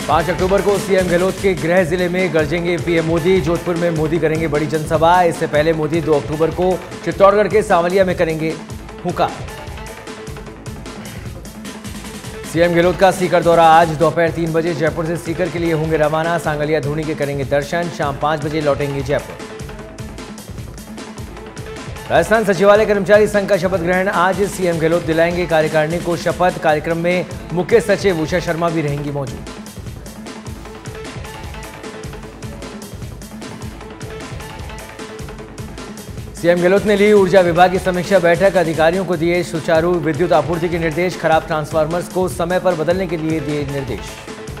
5 अक्टूबर को सीएम गहलोत के गृह जिले में गरजेंगे पीएम मोदी। जोधपुर में मोदी करेंगे बड़ी जनसभा। इससे पहले मोदी 2 अक्टूबर को चित्तौड़गढ़ के सांवलिया में करेंगे हुंकार। सीएम गहलोत का सीकर दौरा आज दोपहर 3 बजे जयपुर से सीकर के लिए होंगे रवाना। सांगलिया धूनी के करेंगे दर्शन। शाम 5 बजे लौटेंगे जयपुर। राजस्थान सचिवालय कर्मचारी संघ का शपथ ग्रहण आज सीएम गहलोत दिलाएंगे कार्यकारिणी को शपथ। कार्यक्रम में मुख्य सचिव उषा शर्मा भी रहेंगी मौजूद। सीएम गहलोत ने ली ऊर्जा विभाग की समीक्षा बैठक। अधिकारियों को दिए सुचारू विद्युत आपूर्ति के निर्देश। खराब ट्रांसफार्मर्स को समय पर बदलने के लिए दिए निर्देश।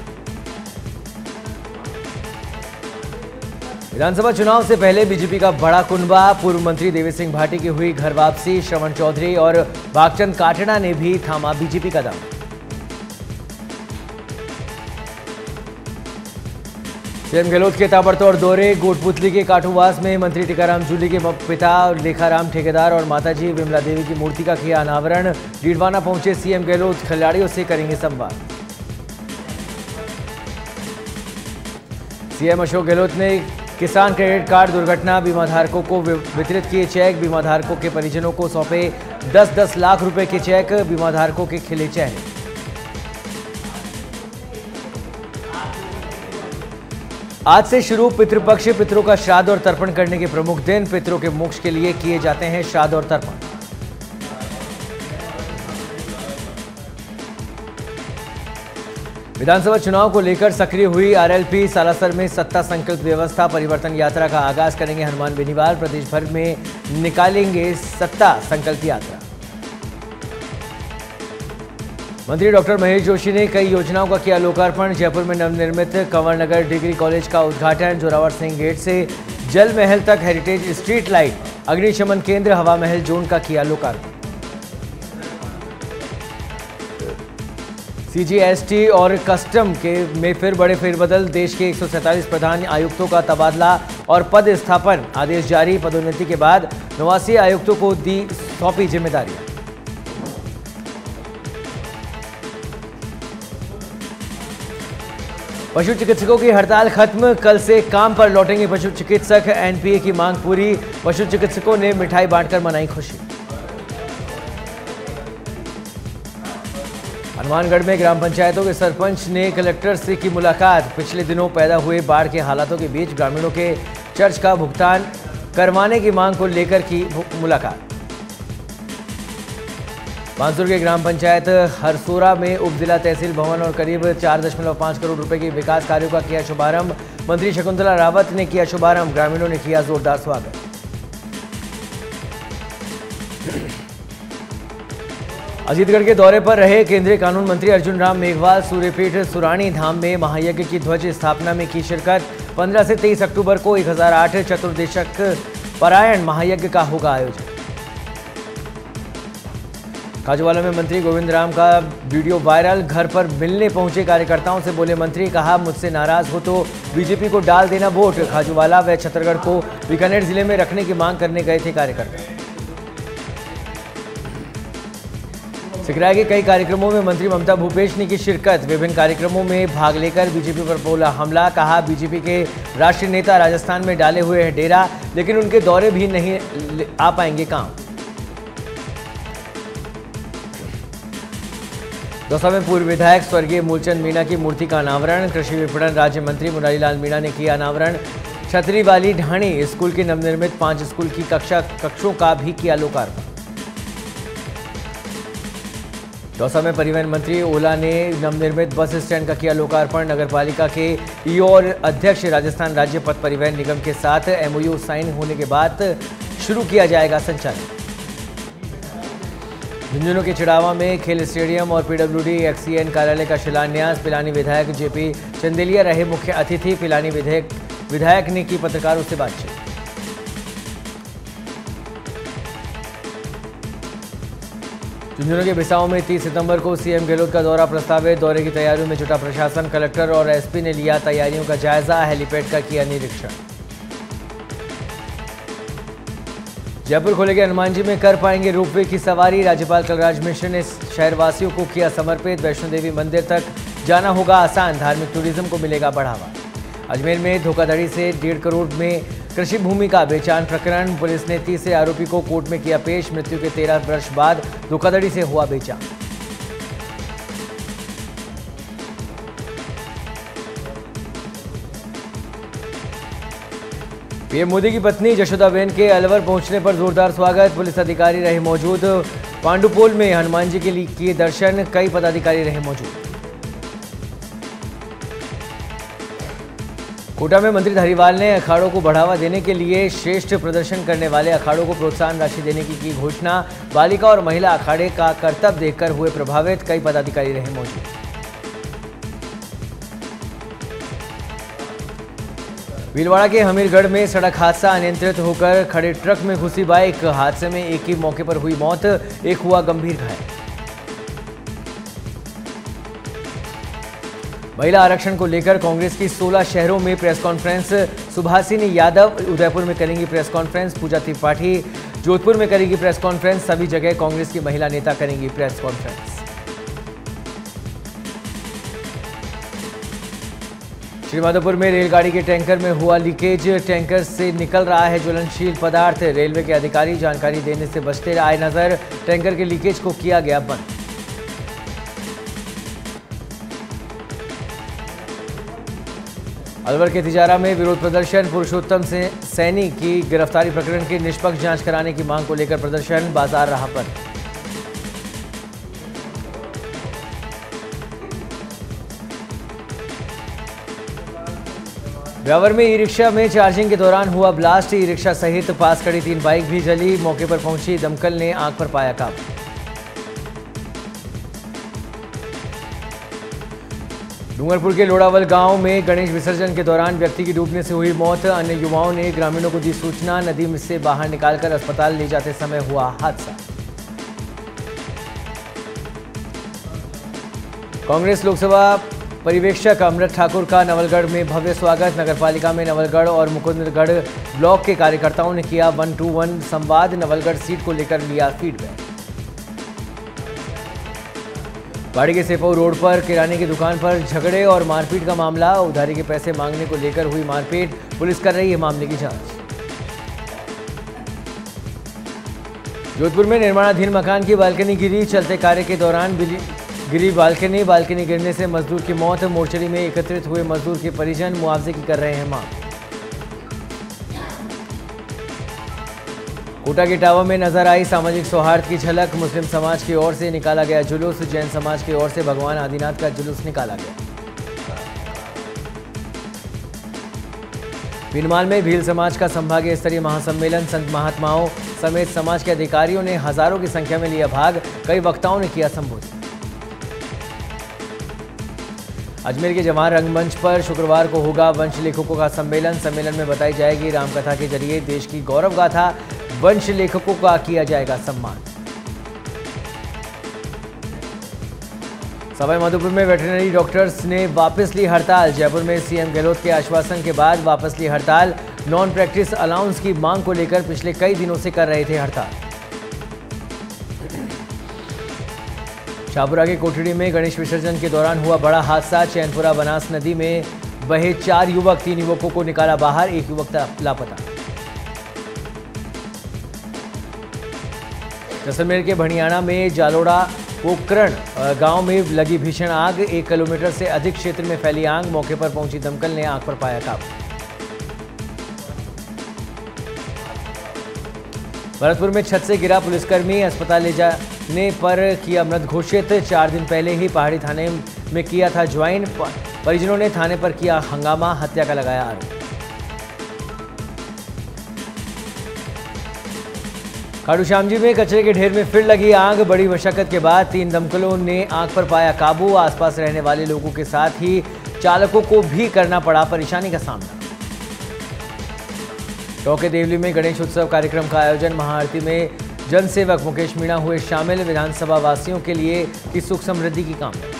विधानसभा चुनाव से पहले बीजेपी का बड़ा कुनबा। पूर्व मंत्री देवी सिंह भाटी की हुई घर वापसी। श्रवण चौधरी और भागचंद काटड़ा ने भी थामा बीजेपी का दामन। सीएम गहलोत के ताबड़तोड़ दौरे। कोटपुतली के काठूवास में मंत्री टीकाराम जूली के पिता लेखाराम ठेकेदार और माताजी विमला देवी की मूर्ति का किया अनावरण। डीडवाना पहुंचे सीएम गहलोत। खिलाड़ियों से करेंगे संवाद। सीएम अशोक गहलोत ने किसान क्रेडिट कार्ड दुर्घटना बीमा धारकों को वितरित किए चेक। बीमा धारकों के परिजनों को सौंपे 10-10 लाख रुपए के चेक। बीमा धारकों के खिले चेहरे। आज से शुरू पितृपक्ष। पितरों का श्राद्ध और तर्पण करने के प्रमुख दिन। पितरों के मोक्ष के लिए किए जाते हैं श्राद्ध और तर्पण। विधानसभा चुनाव को लेकर सक्रिय हुई आरएलपी। सालासर में सत्ता संकल्प व्यवस्था परिवर्तन यात्रा का आगाज करेंगे हनुमान बेनीवाल। प्रदेश भर में निकालेंगे सत्ता संकल्प यात्रा। मंत्री डॉक्टर महेश जोशी ने कई योजनाओं का किया लोकार्पण। जयपुर में नवनिर्मित कंवर नगर डिग्री कॉलेज का उद्घाटन। जोरावर सिंह गेट से जल महल तक हेरिटेज स्ट्रीट लाइट। अग्निशमन केंद्र हवा महल जोन का किया लोकार्पण। सीजीएसटी और कस्टम के में फिर बड़े फेरबदल। देश के 147 प्रधान आयुक्तों का तबादला और पद स्थापन आदेश जारी। पदोन्नति के बाद 89 आयुक्तों को दी सौंपी जिम्मेदारियां। पशु चिकित्सकों की हड़ताल खत्म। कल से काम पर लौटेंगे पशु चिकित्सक। एनपीए की मांग पूरी। पशु चिकित्सकों ने मिठाई बांटकर मनाई खुशी। हनुमानगढ़ में ग्राम पंचायतों के सरपंच ने कलेक्टर से की मुलाकात। पिछले दिनों पैदा हुए बाढ़ के हालातों के बीच ग्रामीणों के चर्च का भुगतान करवाने की मांग को लेकर की मुलाकात। बांसुर के ग्राम पंचायत हरसोरा में उप जिला तहसील भवन और करीब 4.5 करोड़ रुपए के विकास कार्यों का किया शुभारंभ। मंत्री शकुंतला रावत ने किया शुभारंभ। ग्रामीणों ने किया जोरदार स्वागत। अजीतगढ़ के दौरे पर रहे केंद्रीय कानून मंत्री अर्जुन राम मेघवाल। सूर्यपीठ सुराणी धाम में महायज्ञ की ध्वज स्थापना में की शिरकत। 15 से 23 अक्टूबर को 1008 चतुर्दशक पारायण महायज्ञ का होगा आयोजन। खाजूवाला में मंत्री गोविंद राम का वीडियो वायरल। घर पर मिलने पहुंचे कार्यकर्ताओं से बोले मंत्री। कहा मुझसे नाराज हो तो बीजेपी को डाल देना वोट। खाजूवाला व छत्तीसगढ़ को बीकानेर जिले में रखने की मांग करने गए थे कार्यकर्ता। सिकराय के कई कार्यक्रमों में मंत्री ममता भूपेश ने की शिरकत। विभिन्न कार्यक्रमों में भाग लेकर बीजेपी पर बोला हमला। कहा बीजेपी के राष्ट्रीय नेता राजस्थान में डाले हुए हैं डेरा, लेकिन उनके दौरे भी नहीं आ पाएंगे काम। दौसा में पूर्व विधायक स्वर्गीय मूलचंद मीणा की मूर्ति का अनावरण। कृषि विपणन राज्य मंत्री मुरारी लाल मीणा ने किया अनावरण। छतरी वाली ढाणी स्कूल के नवनिर्मित 5 स्कूल की कक्षों का भी किया लोकार्पण। दौसा में परिवहन मंत्री ओला ने नवनिर्मित बस स्टैंड का किया लोकार्पण। नगरपालिका के ईओ और अध्यक्ष राजस्थान राज्य पथ परिवहन निगम के साथ एमओयू साइन होने के बाद शुरू किया जाएगा संचालन। झुंझुनू के चिड़ावा में खेल स्टेडियम और पीडब्ल्यूडी एक्सीएन कार्यालय का शिलान्यास। पिलानी विधायक जेपी चंदेलिया रहे मुख्य अतिथि। पिलानी विधायक ने की पत्रकारों से बातचीत। झुंझुनू के बिसाऊ में 30 सितंबर को सीएम गहलोत का दौरा प्रस्तावित। दौरे की तैयारियों में जुटा प्रशासन। कलेक्टर और एसपी ने लिया तैयारियों का जायजा। हेलीपैड का किया निरीक्षण। जयपुर खोलेंगे हनुमान जी में कर पाएंगे रोपवे की सवारी। राज्यपाल कलराज मिश्र ने शहरवासियों को किया समर्पित। वैष्णो देवी मंदिर तक जाना होगा आसान, धार्मिक टूरिज्म को मिलेगा बढ़ावा। अजमेर में धोखाधड़ी से 1.5 करोड़ में कृषि भूमि का बेचान प्रकरण, पुलिस ने 30 आरोपी को कोर्ट में किया पेश। मृत्यु के 13 वर्ष बाद धोखाधड़ी से हुआ बेचान। पीएम मोदी की पत्नी जशोदाबेन के अलवर पहुंचने पर जोरदार स्वागत, पुलिस अधिकारी रहे मौजूद। पांडुपोल में हनुमान जी के लिए किए दर्शन, कई पदाधिकारी रहे मौजूद। कोटा में मंत्री धारीवाल ने अखाड़ों को बढ़ावा देने के लिए श्रेष्ठ प्रदर्शन करने वाले अखाड़ों को प्रोत्साहन राशि देने की घोषणा। बालिका और महिला अखाड़े का करतब देखकर हुए प्रभावित, कई पदाधिकारी रहे मौजूद। भीलवाड़ा के हमीरगढ़ में सड़क हादसा, अनियंत्रित होकर खड़े ट्रक में घुसी बाइक। हादसे में एक ही मौके पर हुई मौत, एक हुआ गंभीर घायल। महिला आरक्षण को लेकर कांग्रेस की 16 शहरों में प्रेस कॉन्फ्रेंस। सुभाषिनी यादव उदयपुर में करेंगी प्रेस कॉन्फ्रेंस, पूजा त्रिपाठी जोधपुर में करेंगी प्रेस कॉन्फ्रेंस। सभी जगह कांग्रेस की महिला नेता करेंगी प्रेस कॉन्फ्रेंस। श्रीमाधोपुर में रेलगाड़ी के टैंकर में हुआ लीकेज, टैंकर से निकल रहा है ज्वलनशील पदार्थ। रेलवे के अधिकारी जानकारी देने से बचते आए नजर, टैंकर के लीकेज को किया गया बंद। अलवर के तिजारा में विरोध प्रदर्शन, पुरुषोत्तम सैनी की गिरफ्तारी प्रकरण की निष्पक्ष जांच कराने की मांग को लेकर प्रदर्शन, बाजार रहा बंद। ब्यावर में ई रिक्शा में चार्जिंग के दौरान हुआ ब्लास्ट, ई रिक्शा सहित पास खड़ी 3 बाइक भी जली। मौके पर पहुंची दमकल ने आग पर पाया काबू। डूंगरपुर के लोड़ावल गांव में गणेश विसर्जन के दौरान व्यक्ति की डूबने से हुई मौत। अन्य युवाओं ने ग्रामीणों को दी सूचना, नदी में से बाहर निकालकर अस्पताल ले जाते समय हुआ हादसा। कांग्रेस लोकसभा पर्यवेक्षक अमृत ठाकुर का नवलगढ़ में भव्य स्वागत। नगरपालिका में नवलगढ़ और मुकुंदगढ़ ब्लॉक के कार्यकर्ताओं ने किया 1-to-1 संवाद। नवलगढ़ सीट को लेकर लिया फीडबैक। बाड़ी के सेपऊ रोड पर किराने की दुकान पर झगड़े और मारपीट का मामला, उधारी के पैसे मांगने को लेकर हुई मारपीट, पुलिस कर रही है मामले की जांच। जोधपुर में निर्माणाधीन मकान की बालकनी गिरी, चलते कार्य के दौरान गिरी बालकनी गिरने से मजदूर की मौत। मोर्चरी में एकत्रित हुए मजदूर के परिजन मुआवजे की कर रहे हैं मांग। कोटा के टावा में नजर आई सामाजिक सौहार्द की झलक, मुस्लिम समाज की ओर से निकाला गया जुलूस, जैन समाज की ओर से भगवान आदिनाथ का जुलूस निकाला गया। भीलमाल में भील समाज का संभागीय स्तरीय महासम्मेलन, संत महात्माओं समेत समाज के अधिकारियों ने हजारों की संख्या में लिया भाग, कई वक्ताओं ने किया संबोधित। अजमेर के जवाहर रंगमंच पर शुक्रवार को होगा वंश लेखकों का सम्मेलन। सम्मेलन में बताई जाएगी रामकथा के जरिए देश की गौरव गाथा, वंश लेखकों का किया जाएगा सम्मान। सवाईमाधोपुर में वेटरनरी डॉक्टर्स ने वापस ली हड़ताल। जयपुर में सीएम गहलोत के आश्वासन के बाद वापस ली हड़ताल। नॉन प्रैक्टिस अलाउंस की मांग को लेकर पिछले कई दिनों से कर रहे थे हड़ताल। शाहपुरा के कोठड़ी में गणेश विसर्जन के दौरान हुआ बड़ा हादसा। चैनपुरा बनास नदी में बहे 4 युवक, 3 युवकों को निकाला बाहर, 1 युवक लापता। जैसलमेर के भणियाना में जालोड़ा पोकरण गांव में लगी भीषण आग, 1 किलोमीटर से अधिक क्षेत्र में फैली आग। मौके पर पहुंची दमकल ने आग पर पाया काबू। भरतपुर में छत से गिरा पुलिसकर्मी, अस्पताल ले जाने पर किया मृत घोषित। 4 दिन पहले ही पहाड़ी थाने में किया था ज्वाइन, परिजनों ने थाने पर किया हंगामा, हत्या का लगाया आरोप। खाटू श्याम जी में कचरे के ढेर में फिर लगी आग, बड़ी मशक्कत के बाद 3 दमकलों ने आग पर पाया काबू। आसपास रहने वाले लोगों के साथ ही चालकों को भी करना पड़ा परेशानी का सामना। टोके देवली में गणेश उत्सव कार्यक्रम का आयोजन, महाआरती में जनसेवक मुकेश मीणा हुए शामिल। विधानसभा वासियों के लिए की सुख समृद्धि की कामना।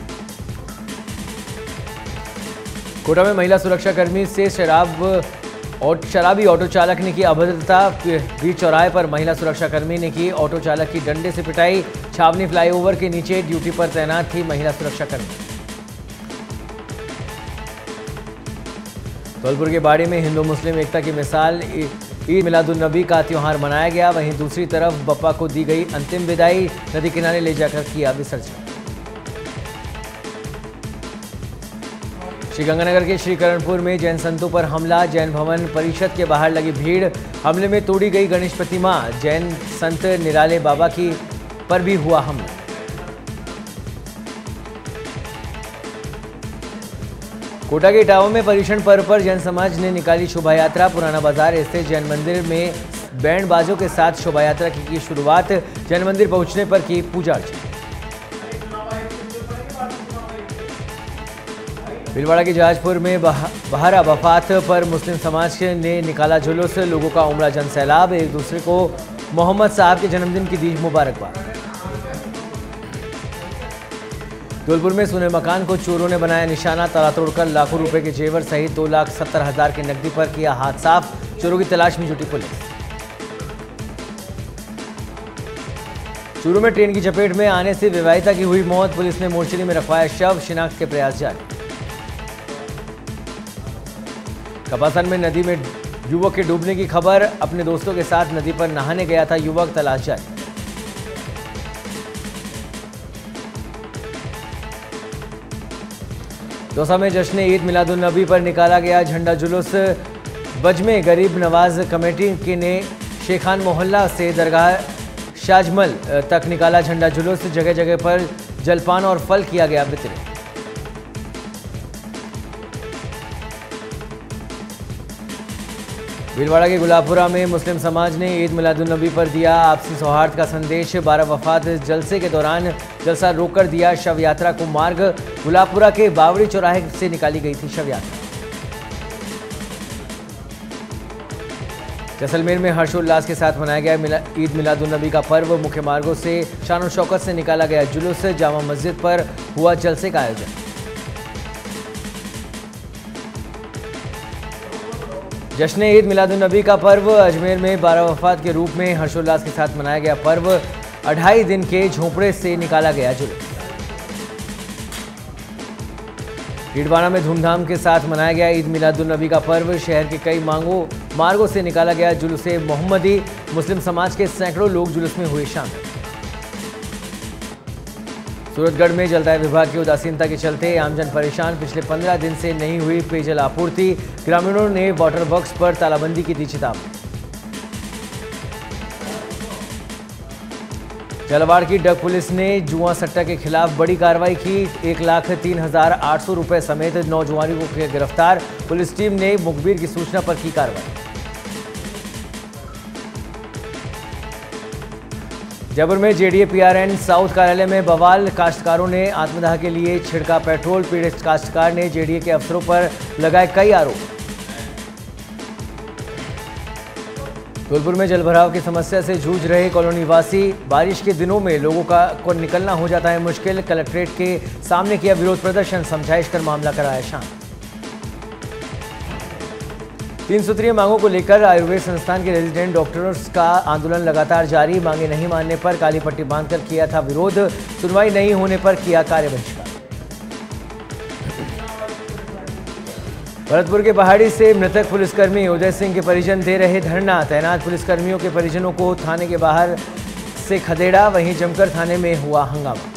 कोटा में महिला सुरक्षा कर्मी से शराब और शराबी ऑटो चालक ने की अभद्रता, बीच चौराहे पर महिला सुरक्षाकर्मी ने की ऑटो चालक की डंडे से पिटाई। छावनी फ्लाईओवर के नीचे ड्यूटी पर तैनात थी महिला सुरक्षाकर्मी। धौलपुर के बाड़ी में हिंदू मुस्लिम एकता की मिसाल, ईद मिलादुन्नबी का त्यौहार मनाया गया। वहीं दूसरी तरफ बप्पा को दी गई अंतिम विदाई, नदी किनारे ले जाकर किया विसर्जन। श्रीगंगानगर के श्रीकरणपुर में जैन संतों पर हमला, जैन भवन परिषद के बाहर लगी भीड़, हमले में तोड़ी गई गणेश प्रतिमा। जैन संत निराले बाबा की पर भी हुआ हमला। कोटा के इटावा में पर्युषण पर्व पर जैन समाज ने निकाली शोभा यात्रा। पुराना बाजार स्थित जैन मंदिर में बैंड बाजों के साथ शोभा यात्रा की शुरुआत। जैन मंदिर पहुंचने पर की पूजा अर्चना। भीलवाड़ा के जहाजपुर में बहारा वफात पर मुस्लिम समाज ने निकाला जुलूस, लोगों का उमड़ा जन सैलाब, एक दूसरे को मोहम्मद साहब के जन्मदिन की दी मुबारकबाद। धौलपुर में सोने मकान को चोरों ने बनाया निशाना, ताला तोड़कर लाखों रुपए के जेवर सहित 2,70,000 की नकदी पर किया हाथ साफ। चोरों की तलाश में जुटी पुलिस। चूरू में ट्रेन की चपेट में आने से विवाहिता की हुई मौत, पुलिस ने मोर्चरी में रखवाया शव, शिनाख्त के प्रयास जारी। कपासन में नदी में युवक के डूबने की खबर, अपने दोस्तों के साथ नदी पर नहाने गया था युवक, तलाश जारी। दौसा में जश्न ईद मिलादुन्नबी पर निकाला गया झंडा जुलूस। बज में गरीब नवाज कमेटी के ने शेखान मोहल्ला से दरगाह शाजमल तक निकाला झंडा जुलूस। जगह जगह पर जलपान और फल किया गया वितरित। भीलवाड़ा के गुलाबपुरा में मुस्लिम समाज ने ईद मिलादुन्नबी पर दिया आपसी सौहार्द का संदेश। 12 वफात जलसे के दौरान जलसा रोककर दिया शव यात्रा को मार्ग। गुलाबपुरा के बावड़ी चौराहे से निकाली गई थी शव यात्रा। जैसलमेर में हर्षोल्लास के साथ मनाया गया ईद मिलादुन्नबी का पर्व। मुख्य मार्गों से शान और शौकत से निकाला गया जुलूस। जामा मस्जिद पर हुआ जलसे का आयोजन। जश्न ईद मिलादुन्नबी का पर्व अजमेर में 12 वफात के रूप में हर्षोल्लास के साथ मनाया गया पर्व। 2.5 दिन के झोंपड़े से निकाला गया जुलूस। डीडवाना में धूमधाम के साथ मनाया गया ईद मिलादुन्नबी का पर्व। शहर के कई मार्गों से निकाला गया जुलूस मोहम्मदी। मुस्लिम समाज के सैकड़ों लोग जुलूस में हुए शामिल। सूरतगढ़ में जलदाय विभाग की उदासीनता के चलते आमजन परेशान। पिछले 15 दिन से नहीं हुई पेयजल आपूर्ति। ग्रामीणों ने वाटर वर्क्स पर तालाबंदी की दी चेतावनी। झालावाड़ की डग पुलिस ने जुआ सट्टा के खिलाफ बड़ी कार्रवाई की। 1,03,800 रुपए समेत 9 जुआरियों को गिरफ्तार। पुलिस टीम ने मुखबिर की सूचना पर की कार्रवाई। जयपुर में जेडीए पीआरएन साउथ कार्यालय में बवाल। काश्तकारों ने आत्मदाह के लिए छिड़का पेट्रोल। पीड़ित काश्तकार ने जेडीए के अफसरों पर लगाए कई आरोप। धौलपुर में जलभराव की समस्या से जूझ रहे कॉलोनी वासी। बारिश के दिनों में लोगों को निकलना हो जाता है मुश्किल। कलेक्ट्रेट के सामने किया विरोध प्रदर्शन, समझाइश कर मामला कराया शांत। 3 सूत्रीय मांगों को लेकर आयुर्वेद संस्थान के रेजिडेंट डॉक्टर्स का आंदोलन लगातार जारी। मांगे नहीं मानने पर काली पट्टी बांधकर किया था विरोध। सुनवाई नहीं होने पर किया कार्य बहिष्कार। भरतपुर के पहाड़ी से मृतक पुलिसकर्मी उदय सिंह के परिजन दे रहे धरना। तैनात पुलिसकर्मियों के परिजनों को थाने के बाहर से खदेड़ा। वहीं जमकर थाने में हुआ हंगामा।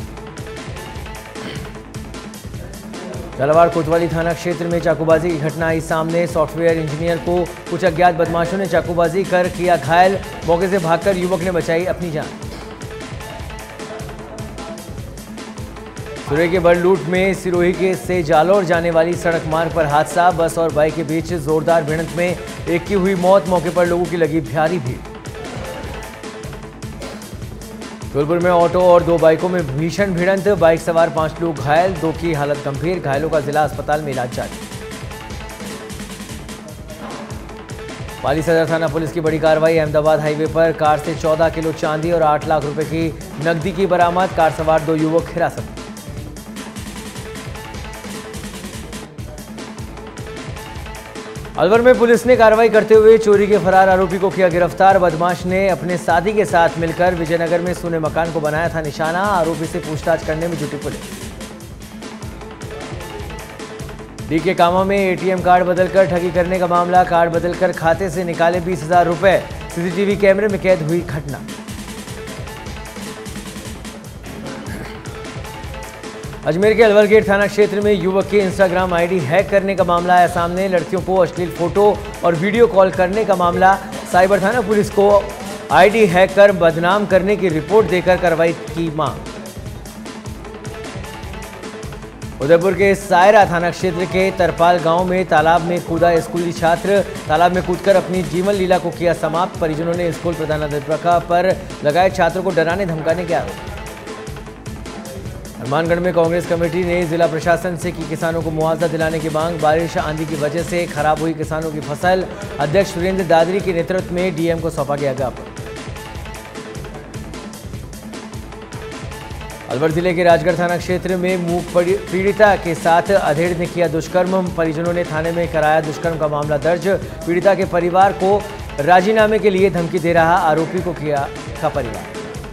झालावाड़ कोतवाली थाना क्षेत्र में चाकूबाजी की घटना आई सामने। सॉफ्टवेयर इंजीनियर को कुछ अज्ञात बदमाशों ने चाकूबाजी कर किया घायल। मौके से भागकर युवक ने बचाई अपनी जान। सुरई के बड़ लूट में सिरोही से जालौर जाने वाली सड़क मार्ग पर हादसा। बस और बाइक के बीच जोरदार भिड़ंत में एक की हुई मौत। मौके पर लोगों की लगी भारी भीड़। धौलपुर में ऑटो और 2 बाइकों में भीषण भिड़ंत। बाइक सवार 5 लोग घायल, 2 की हालत गंभीर। घायलों का जिला अस्पताल में इलाज जारी। पाली सदर थाना पुलिस की बड़ी कार्रवाई। अहमदाबाद हाईवे पर कार से 14 किलो चांदी और 8 लाख रुपए की नकदी की बरामद। कार सवार 2 युवक हिरासत में। अलवर में पुलिस ने कार्रवाई करते हुए चोरी के फरार आरोपी को किया गिरफ्तार। बदमाश ने अपने साथी के साथ मिलकर विजयनगर में सोने मकान को बनाया था निशाना। आरोपी से पूछताछ करने में जुटी पुलिस। डी के कामा में एटीएम कार्ड बदलकर ठगी करने का मामला। कार्ड बदलकर खाते से निकाले 20,000 रुपए। सीसीटीवी कैमरे में कैद हुई घटना। अजमेर के अलवर गेट थाना क्षेत्र में युवक के इंस्टाग्राम आईडी हैक करने का मामला आया सामने। लड़कियों को अश्लील फोटो और वीडियो कॉल करने का मामला। साइबर थाना पुलिस को आईडी हैक कर बदनाम करने की रिपोर्ट देकर कार्रवाई की मांग। उदयपुर के सायरा थाना क्षेत्र के तरपाल गांव में तालाब में कूदा स्कूली छात्र। तालाब में कूदकर अपनी जीवन लीला को किया समाप्त। परिजनों ने स्कूल प्रधानाध्यापिका पर लगाए छात्रों को डराने धमकाने के आरोप। हनुमानगढ़ में कांग्रेस कमेटी ने जिला प्रशासन से की किसानों को मुआवजा दिलाने की मांग। बारिश आंधी की वजह से खराब हुई किसानों की फसल। अध्यक्ष सुरेंद्र दादरी के नेतृत्व में डीएम को सौंपा गया ज्ञापन। अलवर जिले के राजगढ़ थाना क्षेत्र में मूक पीड़िता के साथ अधेड़ ने किया दुष्कर्म। परिजनों ने थाने में कराया दुष्कर्म का मामला दर्ज। पीड़िता के परिवार को राजीनामे के लिए धमकी दे रहा आरोपी को किया का परिवार।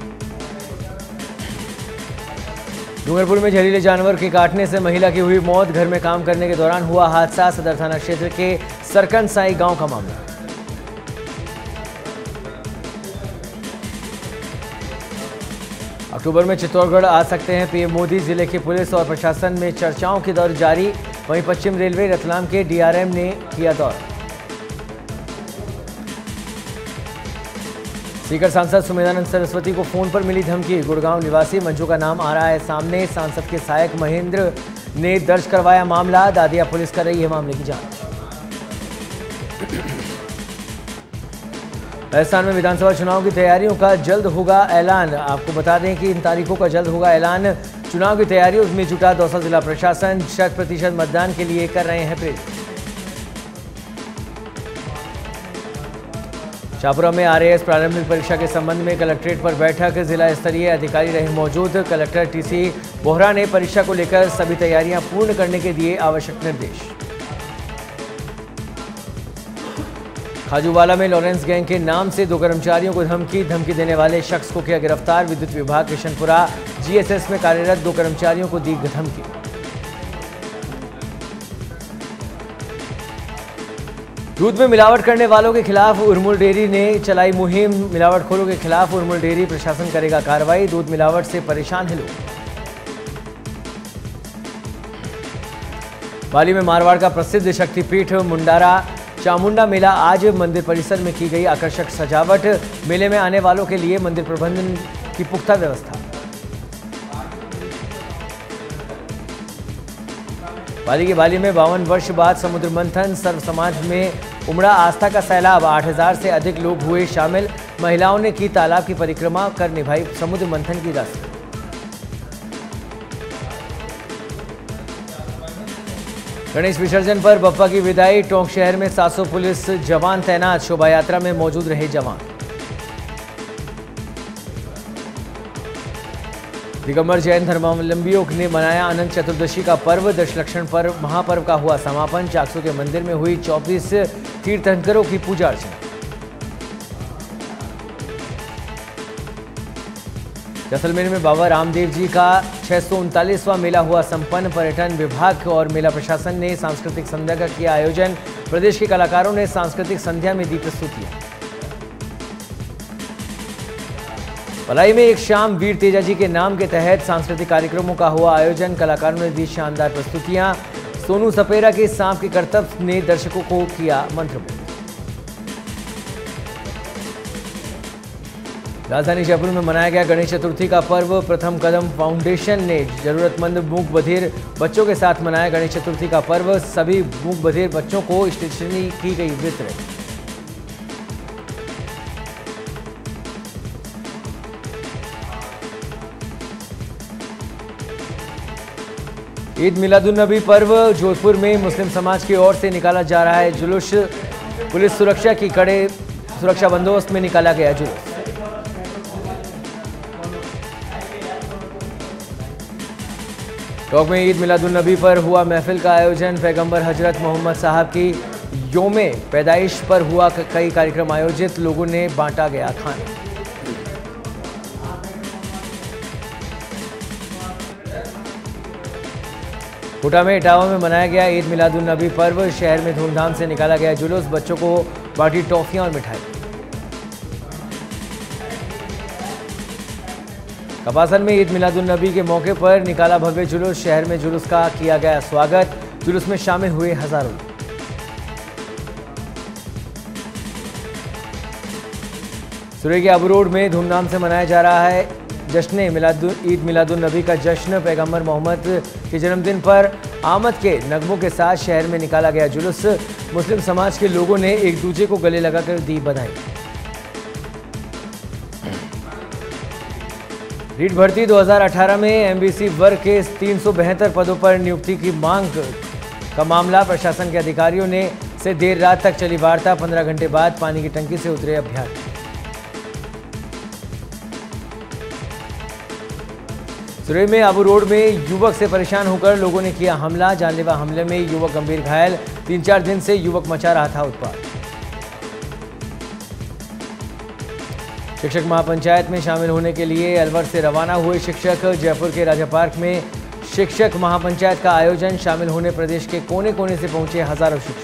डूंगरपुर में जहरीले जानवर के काटने से महिला की हुई मौत। घर में काम करने के दौरान हुआ हादसा। सदर थाना क्षेत्र के सरकन साई गांव का मामला। अक्टूबर में चित्तौड़गढ़ आ सकते हैं पीएम मोदी। जिले के पुलिस और प्रशासन में चर्चाओं की दौर जारी। वहीं पश्चिम रेलवे रतलाम के डीआरएम ने किया दौरा। सीकर सांसद सुमेधानंद सरस्वती को फोन पर मिली धमकी। गुड़गांव निवासी मंजू का नाम आ रहा है सामने। सांसद के सहायक महेंद्र ने दर्ज करवाया मामला। दादिया पुलिस कर रही है मामले की जांच। राजस्थान में विधानसभा चुनाव की तैयारियों का जल्द होगा ऐलान। आपको बता दें कि इन तारीखों का जल्द होगा ऐलान। चुनाव की तैयारियों में जुटा दौसा जिला प्रशासन। 100% मतदान के लिए कर रहे हैं प्रेरित। शाहपुरा में आरएएस प्रारंभिक परीक्षा के संबंध में कलेक्ट्रेट पर बैठक। जिला स्तरीय अधिकारी रहे मौजूद। कलेक्टर टीसी बोहरा ने परीक्षा को लेकर सभी तैयारियां पूर्ण करने के दिए आवश्यक निर्देश। खाजूवाला में लॉरेंस गैंग के नाम से 2 कर्मचारियों को धमकी देने वाले शख्स को किया गिरफ्तार। विद्युत विभाग किशनपुरा जीएसएस में कार्यरत 2 कर्मचारियों को दी धमकी। दूध में मिलावट करने वालों के खिलाफ उर्मुल डेयरी ने चलाई मुहिम। मिलावटखोरों के खिलाफ उर्मुल डेयरी प्रशासन करेगा कार्रवाई। दूध मिलावट से परेशान है लोग। पाली में मारवाड़ का प्रसिद्ध शक्तिपीठ मुंडारा चामुंडा मेला आज मंदिर परिसर में की गई आकर्षक सजावट। मेले में आने वालों के लिए मंदिर प्रबंधन की पुख्ता व्यवस्था। पाली के बाली में 52 वर्ष बाद समुद्र मंथन। सर्व समाज में उमड़ा आस्था का सैलाब। 8,000 से अधिक लोग हुए शामिल। महिलाओं ने की तालाब की परिक्रमा कर निभाई समुद्र मंथन की रस्म। गणेश विसर्जन पर बप्पा की विदाई। टोंक शहर में 700 पुलिस जवान तैनात। शोभा यात्रा में मौजूद रहे जवान। दिगंबर जैन धर्मावलंबियों ने मनाया अनंत चतुर्दशी का पर्व। दशलक्षण पर महापर्व का हुआ समापन। चाकसू के मंदिर में हुई 24 तीर्थंकरों की पूजा अर्चना। जैसलमेर में बाबा रामदेव जी का 639वां मेला हुआ संपन्न। पर्यटन विभाग और मेला प्रशासन ने सांस्कृतिक संध्या का किया आयोजन। प्रदेश के कलाकारों ने सांस्कृतिक संध्या में दी प्रस्तुतियां। पलाई में एक शाम वीर तेजा जी के नाम के तहत सांस्कृतिक कार्यक्रमों का हुआ आयोजन। कलाकारों ने दी शानदार प्रस्तुतियां। सोनू सपेरा के सांप के करतब ने दर्शकों को किया मंत्रमुग्ध। राजधानी जयपुर में मनाया गया गणेश चतुर्थी का पर्व। प्रथम कदम फाउंडेशन ने जरूरतमंद मूक बधिर बच्चों के साथ मनाया गणेश चतुर्थी का पर्व। सभी मूक बधिर बच्चों को स्टेशनरी की गई वितरित। ईद मिलादुन्नबी पर्व जोधपुर में मुस्लिम समाज की ओर से निकाला जा रहा है जुलूस। पुलिस सुरक्षा की कड़े सुरक्षा बंदोबस्त में निकाला गया जुलूस। टोंक में ईद मिलादुन्नबी पर हुआ महफिल का आयोजन। पैगंबर हजरत मोहम्मद साहब की योमे पैदाइश पर हुआ कई कार्यक्रम आयोजित, लोगों ने बांटा गया खाना। कोटा में इटावा में मनाया गया ईद मिलादुन नबी पर्व। शहर में धूमधाम से निकाला गया जुलूस, बच्चों को बांटी टॉफियां और मिठाई। कपासन में ईद मिलादुन नबी के मौके पर निकाला भव्य जुलूस। शहर में जुलूस का किया गया स्वागत, जुलूस में शामिल हुए हजारों लोग। सुरई के अबू रोड में धूमधाम से मनाया जा रहा है जश्न ईद मिलादुन नबी का जश्न। पैगंबर मोहम्मद के जन्मदिन पर आमद के नगमों के साथ शहर में निकाला गया जुलूस। मुस्लिम समाज के लोगों ने एक दूसरे को गले लगाकर दी बधाई। रीट भर्ती 2018 में एमबीसी वर्ग के 372 पदों पर नियुक्ति की मांग का मामला, प्रशासन के अधिकारियों ने से देर रात तक चली वार्ता। 15 घंटे बाद पानी की टंकी से उतरे अभ्यर्थी। सुरई में अबू रोड में युवक से परेशान होकर लोगों ने किया हमला। जानलेवा हमले में युवक गंभीर घायल। 3-4 दिन से युवक मचा रहा था उत्पात। शिक्षक महापंचायत में शामिल होने के लिए अलवर से रवाना हुए शिक्षक। जयपुर के राजा पार्क में शिक्षक महापंचायत का आयोजन, शामिल होने प्रदेश के कोने कोने से पहुंचे हजारों शिक्षक।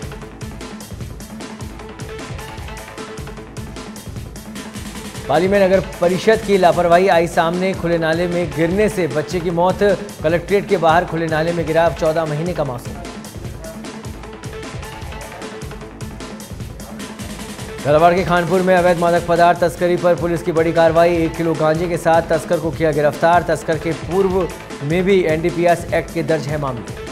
पाली में नगर परिषद की लापरवाही आई सामने। खुले नाले में गिरने से बच्चे की मौत। कलेक्ट्रेट के बाहर खुले नाले में गिरा 14 महीने का मासूम। झालावाड़ के खानपुर में अवैध मादक पदार्थ तस्करी पर पुलिस की बड़ी कार्रवाई। 1 किलो गांजे के साथ तस्कर को किया गिरफ्तार। तस्कर के पूर्व में भी एनडीपीएस एक्ट के दर्ज है मामले।